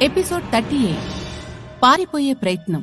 Episode 38 పారిపోయే ప్రయత్నం.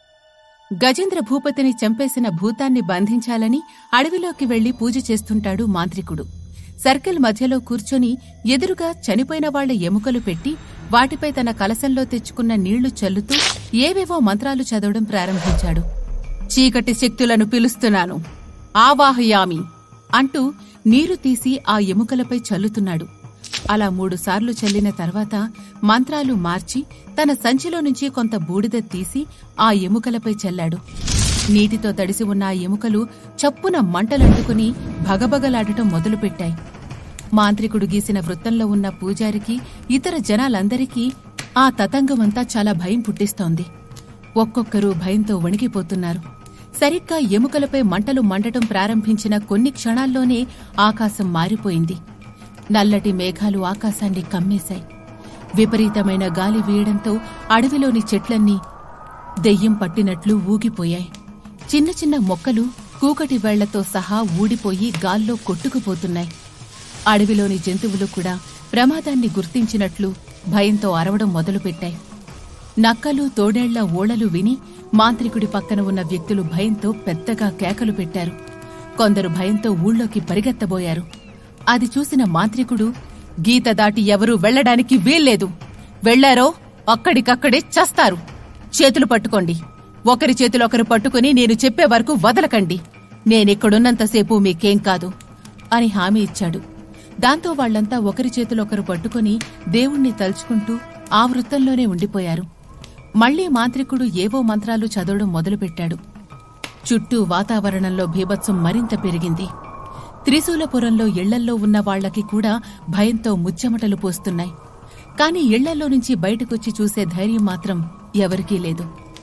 గజేంద్ర భూపతిని చంపేసిన భూతాన్ని బంధించాలని అడవిలోకి వెళ్లి పూజ చేస్తుంటాడు మాంత్రికుడు. సర్కిల్ మధ్యలో కూర్చొని ఎదురుగా చనిపోయిన వాళ్ల ఎముకలు పెట్టి వాటిపై తన కలశంలో తెచ్చుకున్న నీళ్లు చల్లుతూ ఏవేవో మంత్రాలు చదవడం ప్రారంభించాడు. చీకటి శక్తులను పిలుస్తున్నాను, ఆవాహయామి అంటూ నీరు తీసి ఆ ఎముకలపై చల్లుతున్నాడు. అలా 3 సార్లు చల్లిన తర్వాత మంత్రాలు మార్చి తన సంచిలో నుంచి కొంత బూడిద తీసి ఆ ఎముకలపై చల్లాడు. నీటితో తడిసి ఉన్న ఆ ఎముకలు చప్పున మంటలంటుకుని భగభగలాడటం మొదలుపెట్టాయి. మాంత్రికుడు గీసిన వృత్తంలో ఉన్న పూజారికి, ఇతర జనాలందరికీ ఆ తతంగమంతా చాలా భయం పుట్టిస్తోంది. ఒక్కొక్కరూ భయంతో వణికిపోతున్నారు. సరిగ్గా ఎముకలపై మంటలు మండటం ప్రారంభించిన కొన్ని క్షణాల్లోనే ఆకాశం మారిపోయింది. నల్లటి మేఘాలు ఆకాశాన్ని కమ్మేశాయి. విపరీతమైన గాలి వీయడంతో అడవిలోని చెట్లన్నీ దెయ్యం పట్టినట్లు ఊగిపోయాయి. చిన్న చిన్న మొక్కలు కూకటి వేళ్లతో సహా ఊడిపోయి గాల్లో కొట్టుకుపోతున్నాయి. అడవిలోని జంతువులు కూడా ప్రమాదాన్ని గుర్తించినట్లు భయంతో అరవడం మొదలుపెట్టాయి. నక్కలు, తోడేళ్ల ఓళలు విని మాంత్రికుడి పక్కన ఉన్న వ్యక్తులు భయంతో పెద్దగా కేకలు పెట్టారు. కొందరు భయంతో ఊళ్ళోకి పరిగెత్తబోయారు. అది చూసిన మాంత్రికుడు, గీత దాటి ఎవరూ వెళ్లడానికి వీల్లేదు. వెళ్లారో అక్కడికక్కడే చస్తారు. చేతులు పట్టుకోండి. ఒకరి చేతులొకరు పట్టుకుని నేను చెప్పే వరకు వదలకండి. నేనిక్కడున్నంతసేపు మీకేం కాదు అని హామీ ఇచ్చాడు. దాంతో వాళ్లంతా ఒకరి చేతులొకరు పట్టుకుని దేవుణ్ణి తలుచుకుంటూ ఆ వృత్తంలోనే ఉండిపోయారు. మళ్లీ మాంత్రికుడు ఏవో మంత్రాలు చదవడం మొదలుపెట్టాడు. చుట్టూ వాతావరణంలో భీభత్సం మరింత పెరిగింది. త్రిశూలపురంలో ఇళ్లల్లో ఉన్న వాళ్లకి కూడా భయంతో ముచ్చెమటలు పోస్తున్నాయి. కాని ఇళ్లల్లో నుంచి బయటకొచ్చి చూసే ధైర్యం మాత్రం ఎవరికీ లేదు.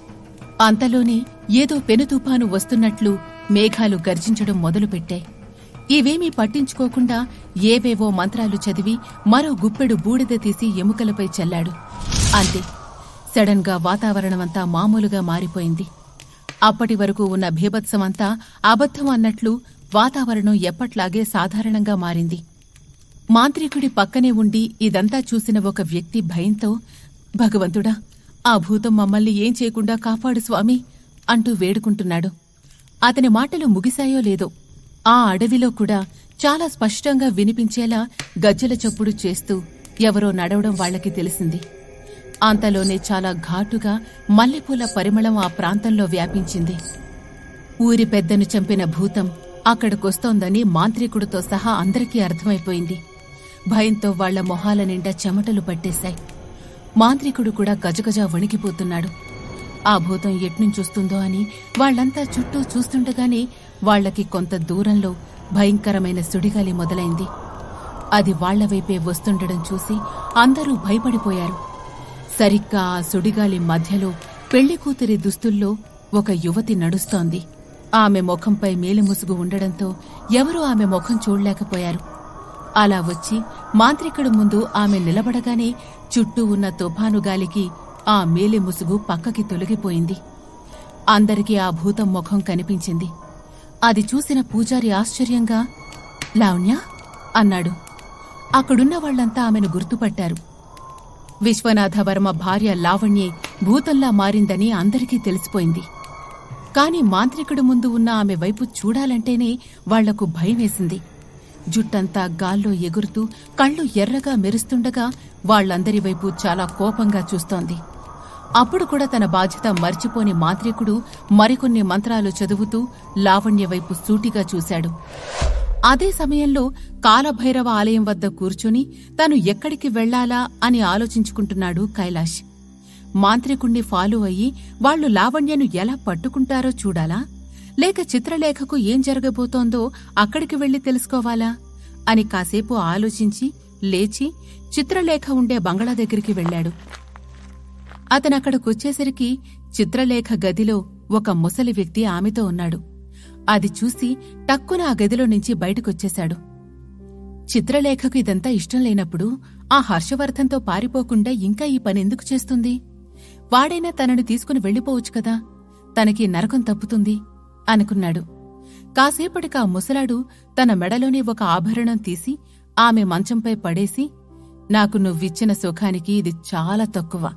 అంతలోనే ఏదో పెనుతుఫాను వస్తున్నట్లు మేఘాలు గర్జించడం మొదలుపెట్టాయి. ఇవేమీ పట్టించుకోకుండా ఏవేవో మంత్రాలు చదివి మరో గుప్పెడు బూడిద తీసి ఎముకలపై చల్లాడు. అంతే, సడన్ గా వాతావరణమంతా మామూలుగా మారిపోయింది. అప్పటి వరకు ఉన్న భీభత్సమంతా అబద్ధం అన్నట్లు వాతావరణం ఎప్పట్లాగే సాధారణంగా మారింది. మాంత్రికుడి పక్కనే ఉండి ఇదంతా చూసిన ఒక వ్యక్తి భయంతో, భగవంతుడా, ఆ భూతం మమ్మల్ని ఏం చేయకుండా కాపాడు స్వామి అంటూ వేడుకుంటున్నాడు. అతని మాటలు ముగిశాయో లేదో ఆ అడవిలో కూడా చాలా స్పష్టంగా వినిపించేలా గజ్జెల చప్పుడు చేస్తూ ఎవరో నడవడం వాళ్లకి తెలిసింది. అంతలోనే చాలా ఘాటుగా మల్లెపూల పరిమళం ఆ ప్రాంతంలో వ్యాపించింది. ఊరి పెద్దను చంపిన భూతం అక్కడికొస్తోందని మాంత్రికుడితో సహా అందరికీ అర్థమైపోయింది. భయంతో వాళ్ల మొహాల నిండా చెమటలు పట్టేశాయి. మాంత్రికుడు కూడా గజగజ వణికిపోతున్నాడు. ఆ భూతం ఎట్నుంచొస్తుందో అని వాళ్లంతా చుట్టూ చూస్తుండగానే వాళ్లకి కొంత దూరంలో భయంకరమైన సుడిగాలి మొదలైంది. అది వాళ్లవైపే వస్తుండడం చూసి అందరూ భయపడిపోయారు. సరిగ్గా ఆ సుడిగాలి మధ్యలో పెళ్లికూతురి దుస్తుల్లో ఒక యువతి నడుస్తోంది. ఆమె ముఖంపై మేలిముసుగు ఉండడంతో ఎవరూ ఆమె ముఖం చూడలేకపోయారు. అలా వచ్చి మాంత్రికుడి ముందు ఆమె నిలబడగానే చుట్టూ ఉన్న తుఫాను గాలికి ఆ మేలిముసుగు పక్కకి తొలగిపోయింది. అందరికీ ఆ భూతం ముఖం కనిపించింది. అది చూసిన పూజారి ఆశ్చర్యంగా, లావణ్య అన్నాడు. అక్కడున్న వాళ్లంతా ఆమెను గుర్తుపట్టారు. విశ్వనాథవర్మ భార్య లావణ్యే భూతంలా మారిందని అందరికీ తెలిసిపోయింది. కాని మాంత్రికుడి ముందు ఉన్న ఆమె వైపు చూడాలంటేనే వాళ్లకు భయమేసింది. జుట్టంతా గాల్లో ఎగురుతూ కళ్ళు ఎర్రగా మెరుస్తుండగా వాళ్లందరి వైపు చాలా కోపంగా చూస్తోంది. అప్పుడు కూడా తన బాధ్యత మర్చిపోని మాంత్రికుడు మరికొన్ని మంత్రాలు చదువుతూ లావణ్య వైపు సూటిగా చూశాడు. అదే సమయంలో కాలభైరవ ఆలయం వద్ద కూర్చుని తను ఎక్కడికి వెళ్లాలా అని ఆలోచించుకుంటున్నాడు కైలాష్. మాంత్రికుణ్ణి ఫాలో అయ్యి వాళ్లు లావణ్యను ఎలా పట్టుకుంటారో చూడాలా, లేక చిత్రలేఖకు ఏం జరగబోతోందో అక్కడికి వెళ్లి తెలుసుకోవాలా అని కాసేపు ఆలోచించి లేచి చిత్రలేఖ ఉండే బంగళా దగ్గరికి వెళ్లాడు. అతనక్కడికొచ్చేసరికి చిత్రలేఖ గదిలో ఒక ముసలి వ్యక్తి ఆమెతో ఉన్నాడు. అది చూసి టక్కున ఆ గదిలో నుంచి బయటకొచ్చేశాడు. చిత్రలేఖకు ఇదంతా ఇష్టం లేనప్పుడు ఆ హర్షవర్ధన్తో పారిపోకుండా ఇంకా ఈ పనెందుకు చేస్తుంది? వాడైనా తనను తీసుకుని వెళ్లిపోవచ్చు కదా, తనకి నరకం తప్పుతుంది అనుకున్నాడు. కాసేపటికి ఆ ముసలాడు తన మెడలోని ఒక ఆభరణం తీసి ఆమె మంచంపై పడేసి, నాకు నువ్విచ్చిన సుఖానికి ఇది చాలా తక్కువ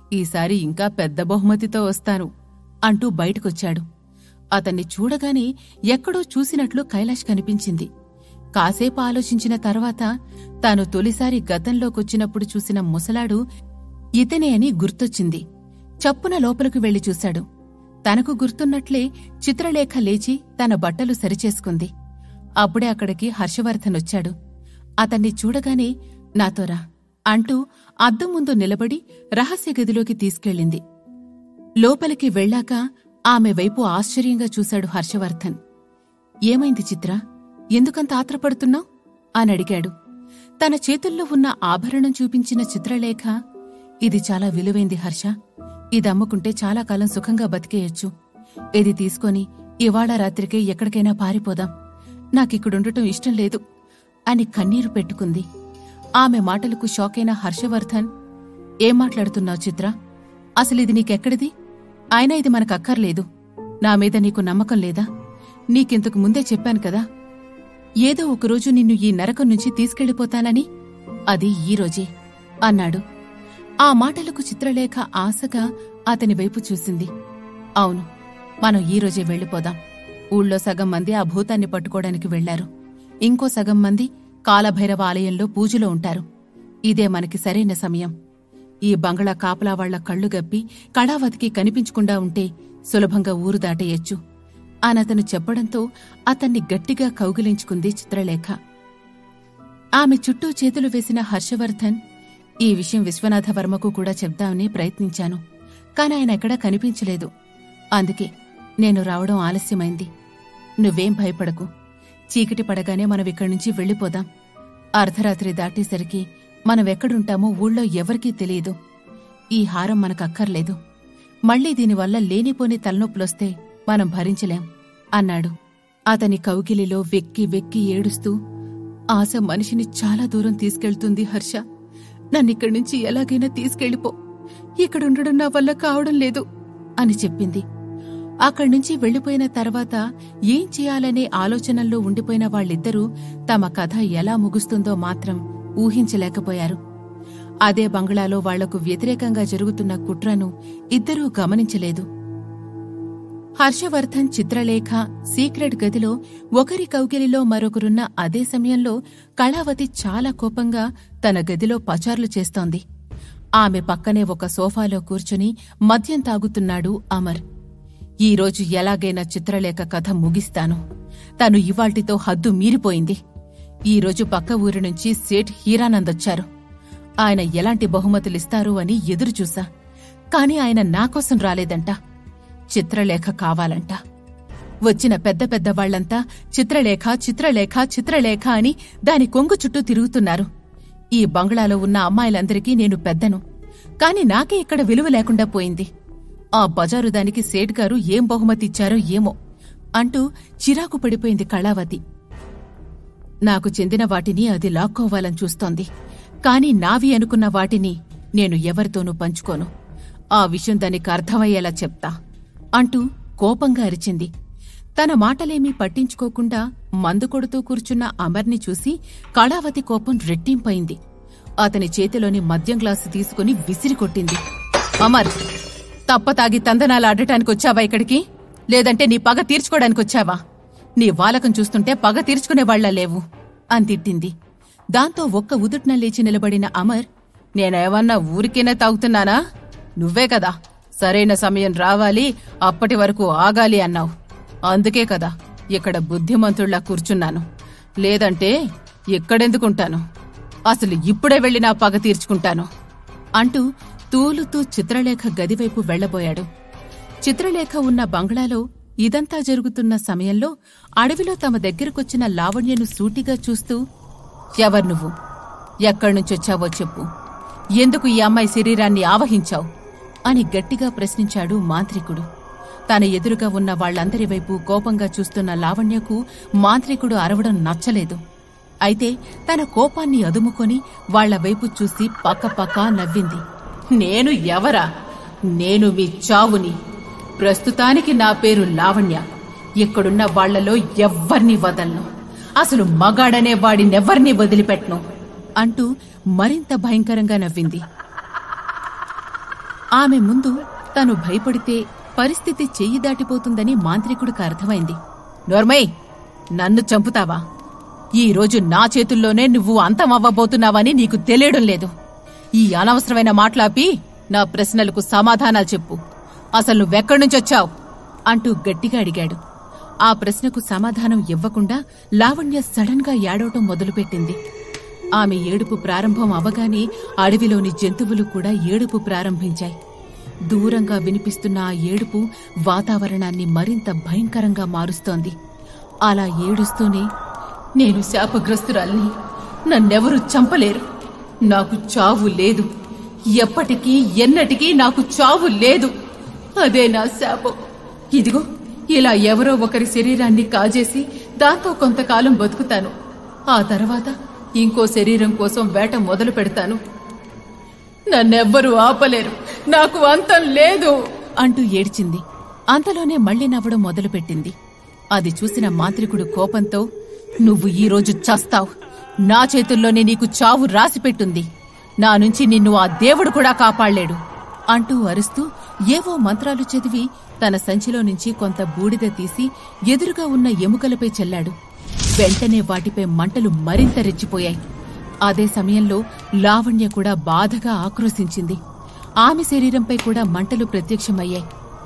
ఈసారి ఇంకా పెద్ద బహుమతితో వస్తాను అంటూ బయటకొచ్చాడు. అతన్ని చూడగానే ఎక్కడో చూసినట్లు కైలాష్ కనిపించింది. కాసేపు ఆలోచించిన తర్వాత తాను తొలిసారి గతంలోకొచ్చినప్పుడు చూసిన ముసలాడు ఇతనే అని గుర్తొచ్చింది. చప్పున లోపలకు వెళ్లి చూశాడు. తనకు గుర్తున్నట్లే చిత్రలేఖ లేచి తన బట్టలు సరిచేసుకుంది. అప్పుడే అక్కడికి హర్షవర్ధన్ వచ్చాడు. అతన్ని చూడగానే నాతోరా అంటూ అద్దం ముందు నిలబడి రహస్య గదిలోకి తీసుకెళ్ళింది. లోపలికి వెళ్లాక ఆమె వైపు ఆశ్చర్యంగా చూశాడు హర్షవర్ధన్. ఏమైంది చిత్ర, ఎందుకంత ఆత్రపడుతున్నావ్ అని అడిగాడు. తన చేతుల్లో ఉన్న ఆభరణం చూపించిన చిత్రలేఖ, ఇది చాలా విలువైంది హర్ష, ఇది అమ్ముకుంటే చాలా కాలం సుఖంగా బతికేయొచ్చు. ఇది తీసుకొని ఇవాళ రాత్రికే ఎక్కడికైనా పారిపోదాం, నాకిక్కడుండటం ఇష్టం లేదు అని కన్నీరు పెట్టుకుంది. ఆమె మాటలకు షాకైన హర్షవర్ధన్, ఏం మాట్లాడుతున్నావు చిత్ర, అసలిది నీకెక్కడిది? అయినా ఇది మనకక్కర్లేదు. నా మీద నీకు నమ్మకం లేదా? నీకింతకు ముందే చెప్పాను కదా, ఏదో ఒకరోజు నిన్ను ఈ నరకం నుంచి తీసుకెళ్లిపోతానని. అది ఈరోజే అన్నాడు. ఆ మాటలకు చిత్రలేఖ ఆశగా అతని వైపు చూసింది. అవును, మనం ఈరోజే వెళ్ళిపోదాం. ఊళ్ళో సగం మంది ఆ భూతాన్ని పట్టుకోవడానికి వెళ్లారు. ఇంకో సగం మంది కాలభైరవ ఆలయంలో పూజలో ఉంటారు. ఇదే మనకి సరైన సమయం. ఈ బంగళా కాపలా వాళ్ల కళ్ళు గప్పి కళావతికి కనిపించకుండా ఉంటే సులభంగా ఊరు దాటేయొచ్చు అనతను చెప్పడంతో అతన్ని గట్టిగా కౌగిలించుకుంది చిత్రలేఖ. ఆమె చుట్టూ చేతులు వేసిన హర్షవర్ధన్, ఈ విషయం విశ్వనాథవర్మకు కూడా చెప్దామని ప్రయత్నించాను, కాని ఆయన ఎక్కడా కనిపించలేదు. అందుకే నేను రావడం ఆలస్యమైంది. నువ్వేం భయపడకు. చీకటి పడగానే మనమిక్కడి నుంచి వెళ్ళిపోదాం. అర్ధరాత్రి దాటేసరికి మనమెక్కడుంటామో ఊళ్ళో ఎవరికీ తెలియదు. ఈ హారం మనకక్కర్లేదు. మళ్లీ దీనివల్ల లేనిపోని తలనొప్పులొస్తే మనం భరించలేం అన్నాడు. అతని కౌగిలిలో వెక్కి వెక్కి ఏడుస్తూ, ఆశ మనిషిని చాలా దూరం తీసుకెళ్తుంది హర్ష, నన్నిక్కడి నుంచి ఎలాగైనా తీసుకెళ్ళిపో, ఇక్కడుండడం నా వల్ల కావడం లేదు అని చెప్పింది. అక్కడ్నుంచి వెళ్లిపోయిన తర్వాత ఏం చేయాలనే ఆలోచనల్లో ఉండిపోయిన వాళ్ళిద్దరూ తమ కథ ఎలా ముగుస్తుందో మాత్రం ఊహించలేకపోయారు. అదే బంగ్లాలో వాళ్లకు వ్యతిరేకంగా జరుగుతున్న కుట్రను ఇద్దరూ గమనించలేదు. హర్షవర్ధన్, చిత్రలేఖ సీక్రెట్ గదిలో ఒకరి కౌగిలిలో మరొకరున్న అదే సమయంలో కళావతి చాలా కోపంగా తన గదిలో పచార్లు చేస్తోంది. ఆమె పక్కనే ఒక సోఫాలో కూర్చుని మద్యం తాగుతున్నాడు అమర్. ఈరోజు ఎలాగైనా చిత్రలేఖ కథ ముగిస్తాను. తను ఇవాల్టితో హద్దు మీరిపోయింది. ఈరోజు పక్క ఊరి నుంచి సేఠ్ హీరానందొచ్చారు. ఆయన ఎలాంటి బహుమతులిస్తారు అని ఎదురుచూసా, కాని ఆయన నాకోసం రాలేదంట. చిత్రలేఖ కావాలంట. వచ్చిన పెద్ద పెద్ద వాళ్లంతా చిత్రలేఖ చిత్రలేఖ చిత్రలేఖ అని దాని కొంగు చుట్టూ తిరుగుతున్నారు. ఈ బంగ్లాలో ఉన్న అమ్మాయిలందరికీ నేను పెద్దను, కాని నాకే ఇక్కడ విలువ లేకుండా పోయింది. ఆ బజారు దానికి సేఠ్ గారు ఏం బహుమతిచ్చారో ఏమో అంటూ చిరాకు పడిపోయింది కళావతి. నాకు చెందిన వాటిని అది లాక్కోవాలని చూస్తోంది, కాని నావి అనుకున్న వాటిని నేను ఎవరితోనూ పంచుకోను. ఆ విషయం దానికి అర్థమయ్యేలా చెప్తా అంటూ కోపంగా అరిచింది. తన మాటలేమీ పట్టించుకోకుండా మందు కొడుతూ కూర్చున్న అమర్ని చూసి కళావతి కోపం రెట్టింపైంది. అతని చేతిలోని మద్యం గ్లాసు తీసుకుని విసిరికొట్టింది. అమర్, తప్పతాగి తందనాలాడటానికొచ్చావా ఇక్కడికి? లేదంటే నీ పగ తీర్చుకోవడానికొచ్చావా? నీ వాలకం చూస్తుంటే పగ తీర్చుకునేవాళ్లా లేవు అని తిట్టింది. దాంతో ఒక్క ఉదుట్న లేచి నిలబడిన అమర్, నేనేమన్నా ఊరికేనే తాగుతున్నానా? నువ్వే కదా సరైన సమయం రావాలి, అప్పటి వరకు ఆగాలి అన్నావు. అందుకే కదా ఇక్కడ బుద్ధిమంతుళ్లా కూర్చున్నాను. లేదంటే ఇక్కడెందుకుంటాను? అసలు ఇప్పుడే వెళ్లి నా పగ తీర్చుకుంటాను అంటూ తూలుతూ చిత్రలేఖ గదివైపు వెళ్లబోయాడు. చిత్రలేఖ ఉన్న బంగ్లాలో ఇదంతా జరుగుతున్న సమయంలో అడవిలో తమ దగ్గరకొచ్చిన లావణ్యను సూటిగా చూస్తూ, ఎవరు నువ్వు? ఎక్కడ్నుంచొచ్చావో చెప్పు. ఎందుకు ఈ అమ్మాయి శరీరాన్ని ఆవహించావు అని గట్టిగా ప్రశ్నించాడు మాంత్రికుడు. తన ఎదురుగా ఉన్న వాళ్లందరి వైపు కోపంగా చూస్తున్న లావణ్యకు మాంత్రికుడు అరవడం నచ్చలేదు. అయితే తన కోపాన్ని అదుముకొని వాళ్ల వైపు చూసి పక్కపక్క నవ్వింది. నేను ఎవరా? నేను మీ చావుని. ప్రస్తుతానికి నా పేరు లావణ్య. ఇక్కడున్న వాళ్లలో ఎవ్వర్నీ వదలను. అసలు మగాడనే వాడినెవ్వర్నీ వదిలిపెట్టను. అంటూ మరింత భయంకరంగా నవ్వింది. ఆమె ముందు తను భయపడితే పరిస్థితి చెయ్యి దాటిపోతుందని మాంత్రికుడికి అర్థమైంది. నోర్మై, నన్ను చంపుతావా? ఈరోజు నా చేతుల్లోనే నువ్వు అంతమవ్వబోతున్నావని నీకు తెలియడం లేదు. ఈ అనవసరమైన మాట్లాపి నా ప్రశ్నలకు సమాధానాలు చెప్పు. అసలు నువ్వెక్కడ్నుంచొచ్చావు అంటూ గట్టిగా అడిగాడు. ఆ ప్రశ్నకు సమాధానం ఇవ్వకుండా లావణ్య సడన్ గా ఏడవటం మొదలుపెట్టింది. ఆమె ఏడుపు ప్రారంభం అవగానే అడవిలోని జంతువులు కూడా ఏడుపు ప్రారంభించాయి. దూరంగా వినిపిస్తున్న ఆ ఏడుపు వాతావరణాన్ని మరింత భయంకరంగా మారుస్తోంది. అలా ఏడుస్తూనే, నేను శాపగ్రస్తురాల్ని, నన్నెవరూ చంపలేరు, నాకు చావు లేదు, ఎప్పటికీ ఎన్నటికీ నాకు చావు లేదు, అదే నా శాపం. ఇదిగో ఇలా ఎవరో ఒకరి శరీరాన్ని కాజేసి దాంతో కొంతకాలం బతుకుతాను. ఆ తర్వాత ఇంకో శరీరం కోసం వేట మొదలు పెడతాను. నన్నెవ్వరూ ఆపలేరు, నాకు అంతం లేదు అంటూ ఏడ్చింది. అంతలోనే మళ్లీ నవ్వడం మొదలుపెట్టింది. అది చూసిన మాంత్రికుడు కోపంతో, నువ్వు ఈరోజు చస్తావు, నా చేతుల్లోనే నీకు చావు రాసిపెట్టుంది, నా నుంచి నిన్ను ఆ దేవుడు కూడా కాపాడలేడు అంటూ అరుస్తూ ఏవో మంత్రాలు చదివి తన సంచిలో నుంచి కొంత బూడిద తీసి ఎదురుగా ఉన్న ఎముకలపై చల్లాడు. వెంటనే వాటిపై మంటలు మరింత రెచ్చిపోయాయి. అదే సమయంలో లావణ్య కూడా బాధగా ఆక్రోశించింది. ఆమె శరీరంపై కూడా మంటలు ప్రత్యక్షమయ్యాయి.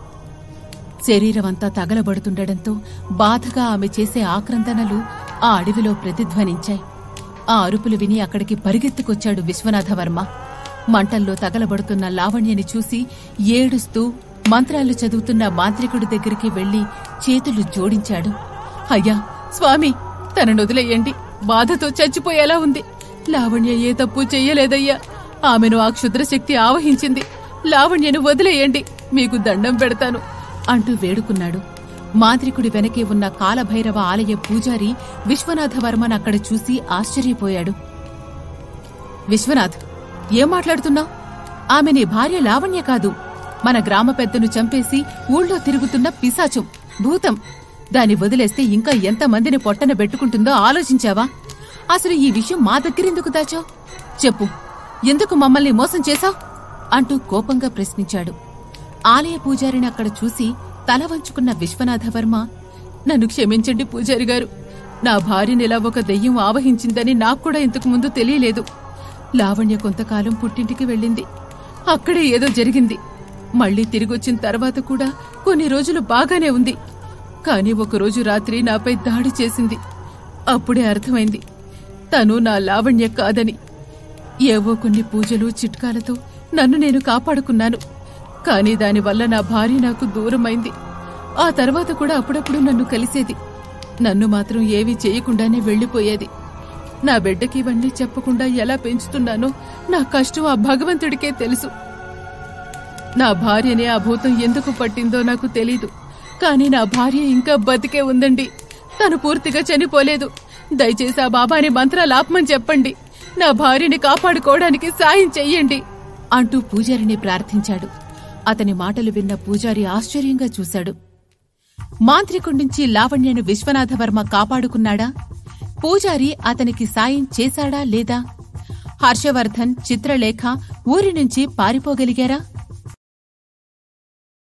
శరీరమంతా తగలబడుతుండటంతో బాధగా ఆమె చేసే ఆక్రందనలు ఆ అడవిలో ప్రతిధ్వనించాయి. ఆ అరుపులు విని అక్కడికి పరిగెత్తుకొచ్చాడు విశ్వనాథవర్మ. మంటల్లో తగలబడుతున్న లావణ్యని చూసి ఏడుస్తూ మంత్రాలు చదువుతున్న మాంత్రికుడి దగ్గరికి వెళ్లి చేతులు జోడించాడు. అయ్యా స్వామి, తననొదిలేయండి, బాధతో చచ్చిపోయేలా ఉంది. లావణ్య ఏ తప్పు చెయ్యలేదయ్యా, ఆమెను ఆ క్షుద్రశక్తి ఆవహించింది. లావణ్యను వదిలేయండి, మీకు దండం పెడతాను అంటూ వేడుకున్నాడు. మాంత్రికుడి వెనకే ఉన్న కాలభైరవ ఆలయ పూజారి విశ్వనాథవర్మన్ అక్కడ చూసి ఆశ్చర్యపోయాడు. విశ్వనాథ్, ఏం మాట్లాడుతున్నావు? ఆమె నీ భార్య లావణ్య కాదు, మన గ్రామ పెద్దను చంపేసి ఊళ్ళో తిరుగుతున్న పిశాచం, భూతం. దాన్ని వదిలేస్తే ఇంకా ఎంతమందిని పొట్టన పెట్టుకుంటుందో ఆలోచించావా? అసలు ఈ విషయం మా దగ్గరెందుకు దాచావు? చెప్పు, ఎందుకు మమ్మల్ని మోసం చేశావు అంటూ కోపంగా ప్రశ్నించాడు. ఆలయ పూజారిని అక్కడ చూసి తల వంచుకున్న విశ్వనాథవర్మ, నన్ను క్షమించండి పూజారి గారు, నా భార్యనిలా ఒక దెయ్యం ఆవహించిందని నాక్కూడా ఇంతకు ముందు తెలియలేదు. లావణ్య కొంతకాలం పుట్టింటికి వెళ్ళింది, అక్కడే ఏదో జరిగింది. మళ్లీ తిరిగొచ్చిన తర్వాత కూడా కొన్ని రోజులు బాగానే ఉంది. కాని ఒకరోజు రాత్రి నాపై దాడి చేసింది. అప్పుడే అర్థమైంది తను నా లావణ్య కాదని. ఏవో కొన్ని పూజలు చిట్కాలతో నన్ను నేను కాపాడుకున్నాను. కాని దానివల్ల నా భార్య నాకు దూరమైంది. ఆ తర్వాత కూడా అప్పుడప్పుడు నన్ను కలిసేది, నన్ను మాత్రం ఏవీ చేయకుండానే వెళ్లిపోయేది. నా బిడ్డకి ఇవన్నీ చెప్పకుండా ఎలా పెంచుతున్నానో నా కష్టం ఆ భగవంతుడికే తెలుసు. నా భార్యనే ఆ భూతం ఎందుకు పట్టిందో నాకు తెలీదు, కాని నా భార్య ఇంకా బతికే ఉందండి. తను పూర్తిగా చనిపోలేదు. దయచేసి ఆ బాబాని మంత్రాలు ఆపమని చెప్పండి, నా భార్యని కాపాడుకోవడానికి సాయం చెయ్యండి అంటూ పూజారిని ప్రార్థించాడు. అతని మాటలు విన్న పూజారి ఆశ్చర్యంగా చూశాడు. మాంత్రికుడి లావణ్యను విశ్వనాథవర్మ కాపాడుకున్నాడా? పూజారి అతనికి సాయం చేశాడా లేదా? హర్షవర్ధన్, చిత్రలేఖ ఊరి నుంచి పారిపోగలిగారా?